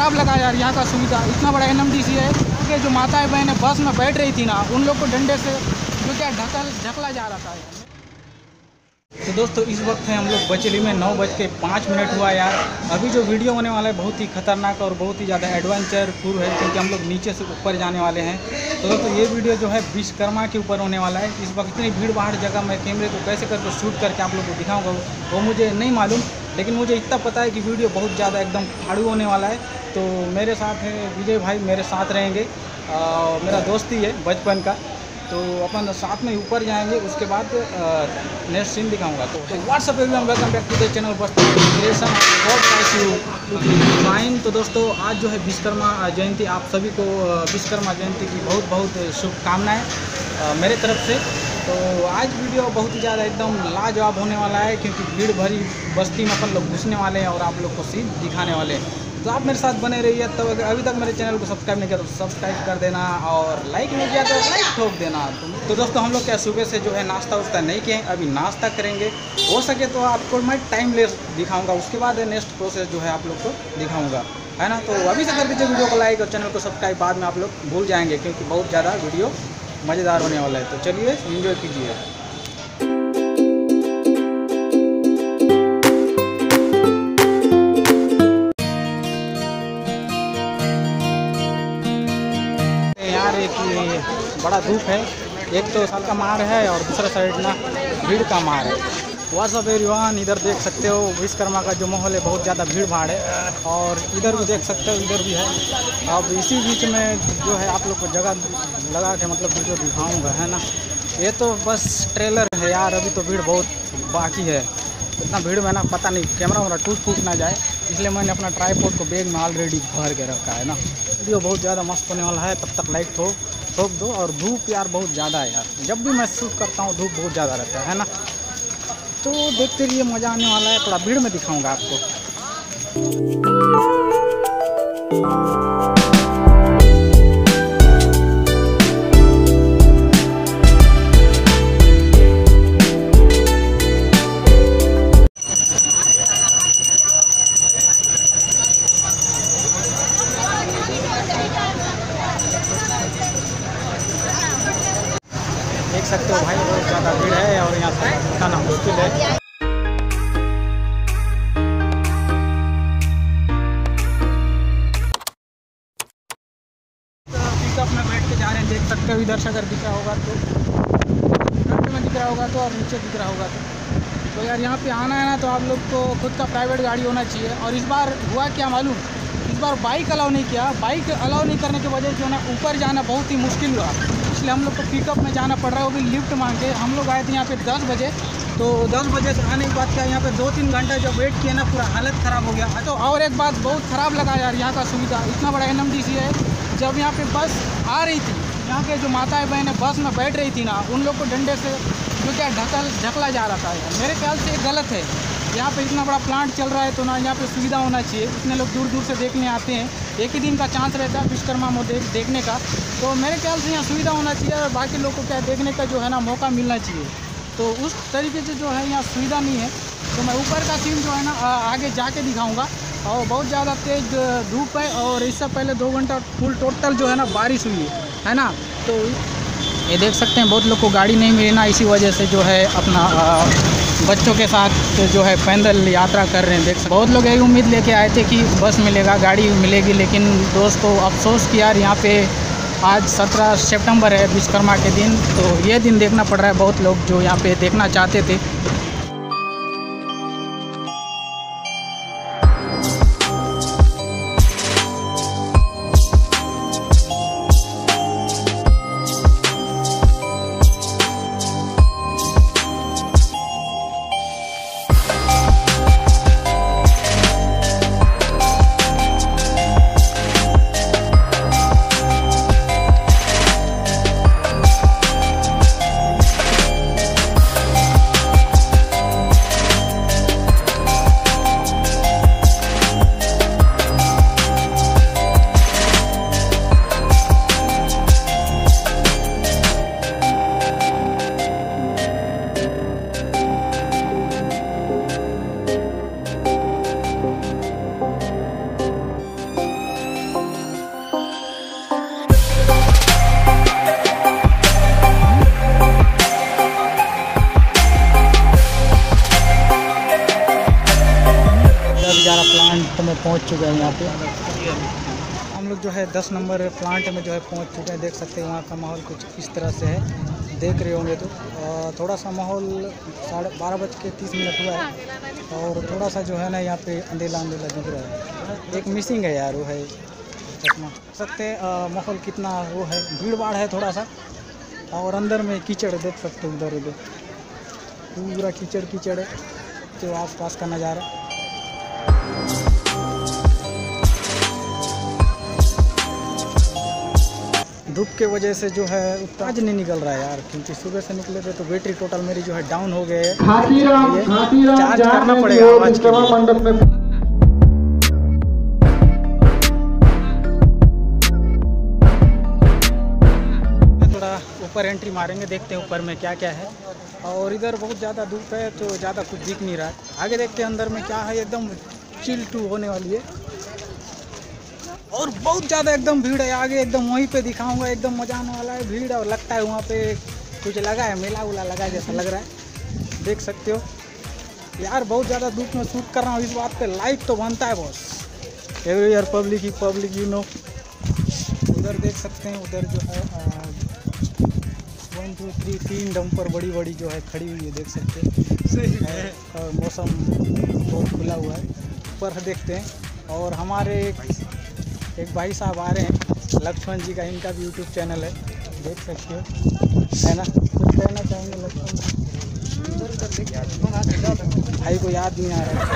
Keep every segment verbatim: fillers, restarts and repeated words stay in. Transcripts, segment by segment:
ख़राब लगा यार यहाँ का सुविधा। इतना बड़ा एन एम डी सी है कि जो माताएं बहनें बस में बैठ रही थी ना, उन लोग को डंडे से जो क्या ढकल ढकला जा रहा था यार। तो दोस्तों इस वक्त है हम लोग बचेली में, नौ बज के पाँच मिनट हुआ यार। अभी जो वीडियो होने वाला है बहुत ही खतरनाक और बहुत ही ज़्यादा एडवेंचर पूर्व है, क्योंकि हम लोग नीचे से ऊपर जाने वाले हैं। तो दोस्तों ये वीडियो जो है विश्वकर्मा के ऊपर होने वाला है। इस वक्त इतनी भीड़ भाड़ जगह मैं कैमरे को कैसे करके शूट करके आप लोग को दिखाऊंगा वो मुझे नहीं मालूम, लेकिन मुझे इतना पता है कि वीडियो बहुत ज़्यादा एकदम फाड़ू होने वाला है। तो मेरे साथ है विजय भाई, मेरे साथ रहेंगे, आ, मेरा दोस्त ही है बचपन का। तो अपन साथ में ऊपर जाएंगे, उसके बाद नेक्स्ट सीन दिखाऊंगा। तो what's up everyone, welcome back to the channel Bastar creation fine. तो दोस्तों आज जो है विश्वकर्मा जयंती, आप सभी को विश्वकर्मा जयंती की बहुत बहुत शुभकामनाएं मेरे तरफ से। तो आज वीडियो बहुत ही ज़्यादा एकदम लाजवाब होने वाला है, क्योंकि भीड़ भरी बस्ती में अपन लोग घुसने वाले हैं और आप लोग को सीन दिखाने वाले हैं। तो आप मेरे साथ बने रहिए। तो अगर अभी तक मेरे चैनल को सब्सक्राइब नहीं किया तो सब्सक्राइब कर देना, और लाइक नहीं किया तो लाइक ठोक देना। तो दोस्तों हम लोग क्या सुबह से जो है नाश्ता वास्ता नहीं किए, अभी नाश्ता करेंगे। हो सके तो आपको मैं टाइम लेस दिखाऊंगा, उसके बाद नेक्स्ट प्रोसेस जो है आप लोग को दिखाऊंगा, है ना। तो अभी से कर दीजिए वीडियो को लाइक और चैनल को सब्सक्राइब, बाद में आप लोग भूल जाएंगे, क्योंकि बहुत ज़्यादा वीडियो मज़ेदार होने वाला है। तो चलिए एंजॉय कीजिए। एक बड़ा धूप है, एक तो साल का मार है और दूसरा साइड ना भीड़ का मार है। व्हाट्सअप एवरीवन, इधर देख सकते हो विश्वकर्मा का जो माहौल है, बहुत ज़्यादा भीड़ भाड़ है। और इधर भी देख सकते हो, इधर भी है। अब इसी बीच में जो है आप लोग को जगह लगा के मतलब वीडियो दिखाऊंगा, है ना। ये तो बस ट्रेलर है यार, अभी तो भीड़ बहुत बाकी है। इतना भीड़ में ना पता नहीं कैमरा वैमरा टूट फूट ना जाए, इसलिए मैंने अपना ट्राइपॉड को बैग में ऑलरेडी भर के रखा है ना। वीडियो बहुत ज़्यादा मस्त होने वाला है, तब तक लाइक ठोक ठोक दो। और धूप यार बहुत ज़्यादा है यार, जब भी मैं शूट करता हूँ धूप बहुत ज़्यादा रहता है ना। तो देखते रहिए, मज़ा आने वाला है। थोड़ा भीड़ में दिखाऊंगा आपको। देख सकते हो भाई, बहुत ज़्यादा भीड़ है और यहाँ से दिखाना मुश्किल है। पिकअप में बैठ के जा रहे हैं, देख सकते हो। इधर से अगर दिख रहा होगा तो फ्रंट में दिख रहा होगा तो, और नीचे दिख रहा होगा तो। तो यार यहाँ पे आना है ना, तो आप लोग को खुद का प्राइवेट गाड़ी होना चाहिए। और इस बार हुआ क्या मालूम, इस बार बाइक अलाउ नहीं किया। बाइक अलाउ नहीं करने की वजह से ना ऊपर जाना बहुत ही मुश्किल हुआ, इसलिए हम लोग को पिकअप में जाना पड़ रहा है, वो भी लिफ्ट मांग के। हम लोग आए थे यहाँ पे दस बजे, तो दस बजे से आने के बाद क्या यहाँ पे दो तीन घंटे जब वेट किया ना, पूरा हालत ख़राब हो गया। तो और एक बात बहुत ख़राब लगा यार यहाँ का सुविधा। इतना बड़ा एन एम डी सी है, जब यहाँ पे बस आ रही थी, यहाँ के जो माताएं बहनें बस में बैठ रही थी ना, उन लोग को डंडे से जो क्या ढकल ढकला जा रहा था यार। मेरे ख्याल से गलत है। यहाँ पे इतना बड़ा प्लांट चल रहा है, तो ना यहाँ पे सुविधा होना चाहिए। इतने लोग दूर दूर से देखने आते हैं, एक ही दिन का चांस रहता है विश्वकर्मा में देख, देखने का। तो मेरे ख्याल से यहाँ सुविधा होना चाहिए, और बाकी लोग को क्या देखने का जो है ना मौका मिलना चाहिए। तो उस तरीके से जो है यहाँ सुविधा नहीं है। तो मैं ऊपर का सीन जो है ना आगे जाके दिखाऊँगा। और बहुत ज़्यादा तेज़ धूप है, और इससे पहले दो घंटा फुल टोटल जो है ना बारिश हुई है ना। तो ये देख सकते हैं, बहुत लोग को गाड़ी नहीं मिली ना, इसी वजह से जो है अपना आ, बच्चों के साथ तो जो है पैदल यात्रा कर रहे हैं। देख सकते बहुत लोग यही उम्मीद लेके आए थे कि बस मिलेगा, गाड़ी मिलेगी, लेकिन दोस्तों अफसोस कि यार यहाँ पे आज सत्रह सितंबर है, विश्वकर्मा के दिन। तो ये दिन देखना पड़ रहा है। बहुत लोग जो यहाँ पे देखना चाहते थे। बंजारा प्लांट में पहुंच चुके हैं। यहाँ पे हम लोग जो है दस नंबर प्लांट में जो है पहुंच चुके हैं। देख सकते हैं वहाँ का माहौल कुछ इस तरह से है, देख रहे होंगे तो। थोड़ा सा माहौल साढ़े बारह बज के तीस मिनट हुआ है और थोड़ा सा जो है ना यहाँ पे अंधेला अंधेला दिख रहा है। एक मिसिंग है यार, वो है चश्मा। सकते माहौल कितना वो है, भीड़ भाड़ है थोड़ा सा। और अंदर में कीचड़ देख सकते हो, उधर उधर पूरा कीचड़ कीचड़ है जो आसपास का नज़ारा। धूप के वजह से जो है आज नहीं निकल रहा है यार, क्योंकि सुबह से निकले थे तो बैटरी टोटल मेरी जो है डाउन हो गए है। चार्ज करना पड़ेगा आज के लिए। थोड़ा ऊपर एंट्री मारेंगे, देखते हैं ऊपर में क्या क्या है। और इधर बहुत ज़्यादा धूप है तो ज़्यादा कुछ दिख नहीं रहा है। आगे देखते हैं अंदर में क्या है। एकदम चिल टू होने वाली है और बहुत ज़्यादा एकदम भीड़ है आगे। एकदम वहीं पे दिखाऊंगा, एकदम मजा आने वाला है। भीड़ और लगता है वहाँ पे कुछ लगा है, मेला उला लगा है जैसा लग रहा है, देख सकते हो यार। बहुत ज़्यादा धूप में शूट कर रहा हूँ इस बात पे लाइट तो बनता है बॉस। एवरी ईयर पब्लिक ही पब्लिक यू नो। उधर देख सकते हैं, उधर जो है वन टू थ्री तीन डंपर बड़ी बड़ी जो है खड़ी हुई है, देख सकते हैं। और मौसम बहुत खुला हुआ है। ऊपर देखते हैं और हमारे एक भाई साहब आ रहे हैं, लक्ष्मण जी का, इनका भी यूट्यूब चैनल है, देख सकते हो, है ना। कुछ कहना चाहेंगे लक्ष्मण जी? भाई को याद नहीं आ रहा है।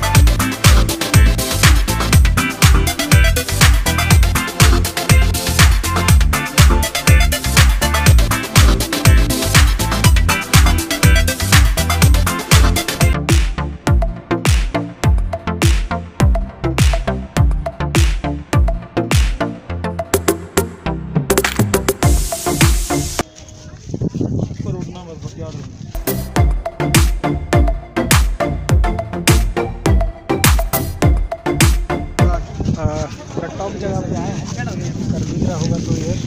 टॉप जगह पे आए हैं, कर दिख रहा होगा तो ये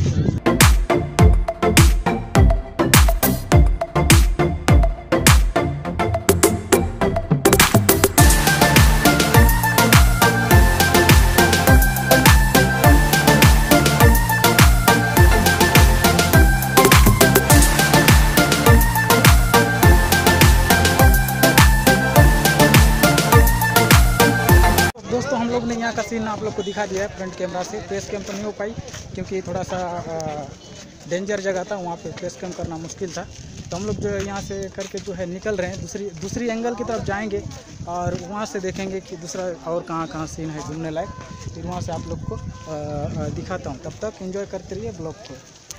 यहाँ का सीन आप लोग को दिखा दिया है फ्रंट कैमरा से। फेस कैम तो नहीं हो पाई क्योंकि थोड़ा सा डेंजर जगह था, वहाँ पे फेस कैम करना मुश्किल था। तो हम लोग जो है यहाँ से करके जो है निकल रहे हैं, दूसरी दूसरी एंगल की तरफ जाएंगे और वहाँ से देखेंगे कि दूसरा और कहाँ कहाँ सीन है घूमने लायक। फिर वहाँ से आप लोग को आ, दिखाता हूँ। तब तक एंजॉय करते रहिए ब्लॉग को।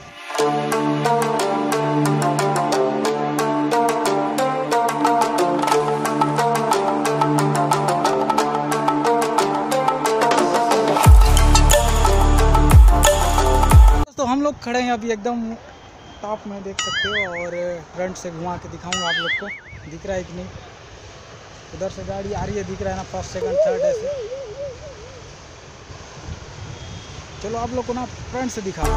तो हम लोग खड़े हैं अभी एकदम टॉप में, देख सकते हो। और फ्रंट से घुमा के दिखाऊंगा आप लोग को, दिख रहा है कि नहीं। उधर से गाड़ी आ रही है, दिख रहा है ना, फर्स्ट सेकंड थर्ड ऐसे। चलो आप लोग को ना फ्रंट से दिखा।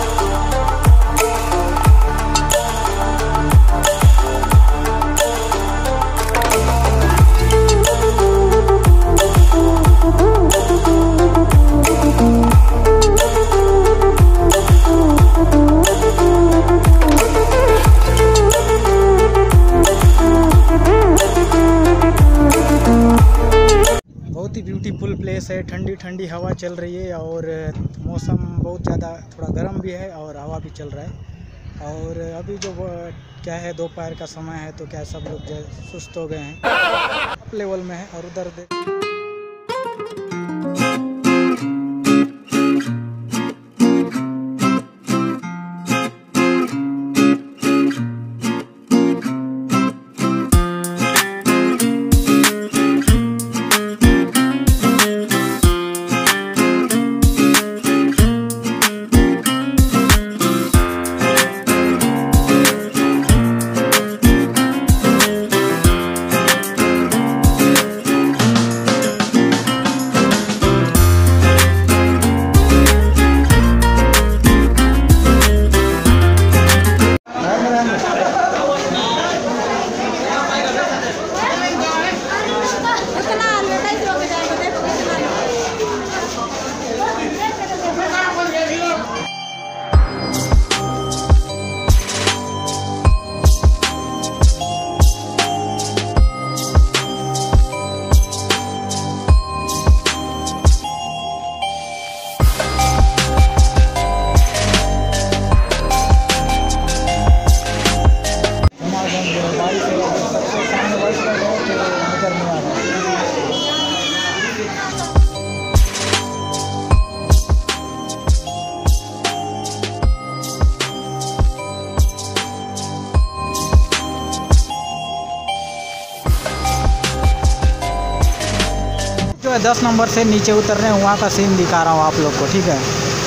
बहुत ही ब्यूटीफुल प्लेस है, ठंडी ठंडी हवा चल रही है और मौसम बहुत ज़्यादा थोड़ा गर्म भी है और हवा भी चल रहा है। और अभी जो क्या है दोपहर का समय है तो क्या सब लोग जो सुस्त हो गए हैं, अप लेवल में है। और उधर देख हुए दस नंबर से नीचे उतर रहे हैं, वहाँ का सीन दिखा रहा हूँ आप लोग को, ठीक है।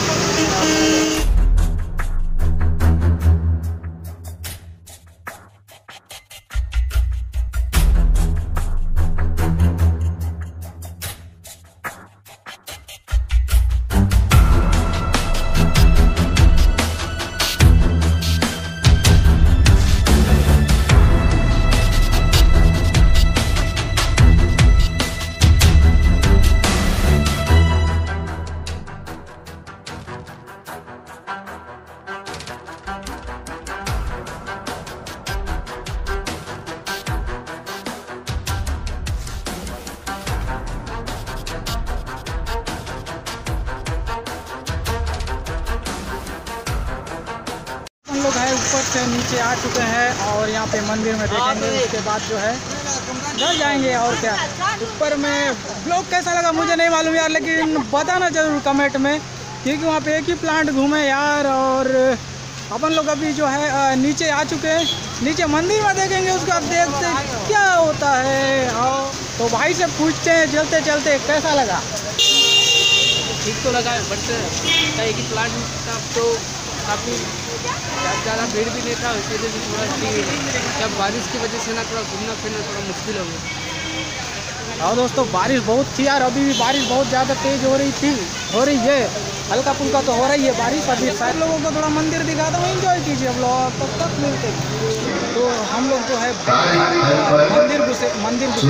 हम लोग है ऊपर से नीचे आ चुके हैं और यहाँ पे मंदिर में देखेंगे, उसके बाद जो है घर जाएंगे। और क्या ऊपर में ब्लॉग कैसा लगा मुझे नहीं मालूम यार, लेकिन बताना जरूर कमेंट में, क्योंकि वहाँ पे एक ही प्लांट घूमे यार। और अपन लोग अभी जो है नीचे आ चुके हैं, नीचे मंदिर में देखेंगे, उसके बाद देखते क्या होता है। और तो भाई से पूछते हैं चलते चलते कैसा लगा। ठीक तो लगा, बट एक ही प्लांट था तो काफ़ी ज़्यादा भीड़ भी नहीं था, उसके लिए भी थोड़ा ठीक। जब बारिश की वजह से ना थोड़ा घूमना फिरना थोड़ा मुश्किल हो गया। और दोस्तों बारिश बहुत थी यार, अभी भी बारिश बहुत ज़्यादा तेज़ हो रही थी, हो रही है, हल्का फुल्का तो हो रही है बारिश। अभी सारे लोगों को थोड़ा मंदिर दिखा दो, एंजॉय कीजिए अब लोग, तब तक मिलते। तो हम लोग जो है मंदिर घुसे मंदिर घुसे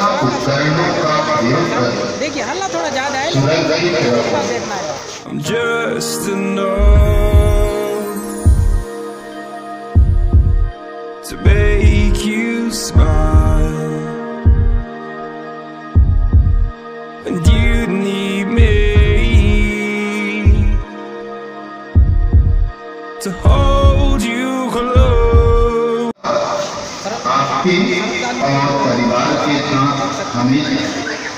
देखिए हल्ला थोड़ा ज़्यादा है, लेकिन देखना है। I'm just enough to make you smile, and you need me to hold you close. आपके और परिवार के साथ हमेशा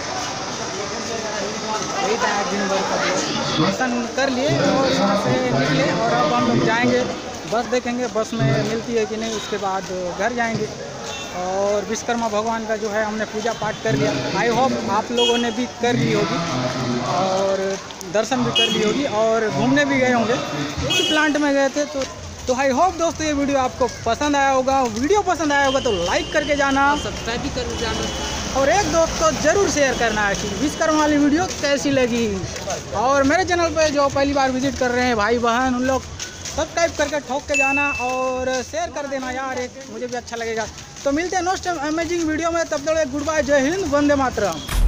दिन भर का दर्शन कर लिए और यहाँ से निकले और अब हम लोग जाएंगे, बस देखेंगे बस में मिलती है कि नहीं, उसके बाद घर जाएंगे। और विश्वकर्मा भगवान का जो है हमने पूजा पाठ कर लिया, आई होप आप लोगों ने भी कर ली होगी और दर्शन भी कर ली होगी और घूमने भी गए होंगे, इसी प्लांट में गए थे। तो तो आई होप दोस्तों ये वीडियो आपको पसंद आया होगा। वीडियो पसंद आया होगा तो लाइक करके जाना, सब्सक्राइब भी कर जाना और एक दोस्त को जरूर शेयर करना है कि विश्वकर्मा वाली वीडियो कैसी लगी। और मेरे चैनल पे जो पहली बार विजिट कर रहे हैं भाई बहन, उन लोग सब्सक्राइब करके ठोक के जाना और शेयर कर देना यार, एक मुझे भी अच्छा लगेगा। तो मिलते हैं नेक्स्ट अमेजिंग वीडियो में, तब तक गुड बाय, जय हिंद, वंदे मातरम।